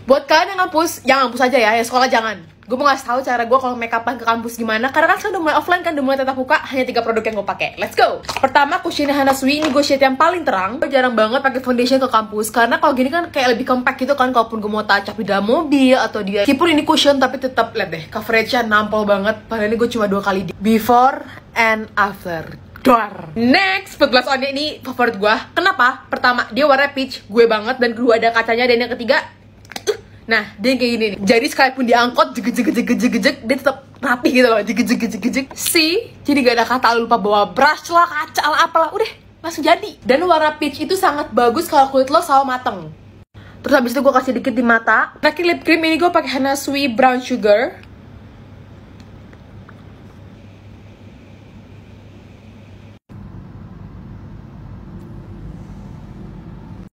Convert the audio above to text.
Buat kalian yang ngampus, yang ngampus aja ya sekolah jangan. Gue mau ngasih tahu cara gue kalau make upan ke kampus gimana. Karena kan sekarang udah mulai offline kan, udah mulai tatap muka. Hanya 3 produk yang gue pakai. Let's go. Pertama, Kushin Hana Sui. Ini gue shade yang paling terang. Gue jarang banget pakai foundation ke kampus karena kalau gini kan kayak lebih compact gitu kan. Kalaupun gue mau touch up di dalam mobil atau dia, meskipun ini cushion tapi tetap lihat deh coveragenya nampol banget. Padahal ini gue cuma 2 kali before and after. Duar. Next, foot gloss on ini favorit gue. Kenapa? Pertama, dia warna peach, gue banget. Dan kedua ada kacanya. Dan yang ketiga, nah, dia kayak gini nih. Jadi sekalipun diangkut jeg, dia tetap rapi gitu loh. Jeg. See? Jadi gak ada kata lupa bawa brush lah, kaca lah, apalah. Udah, langsung jadi. Dan warna peach itu sangat bagus kalau kulit lo selalu mateng. Terus habis itu gue kasih dikit di mata. Terakhir lip cream ini gue pakai Hana Sui Brown Sugar.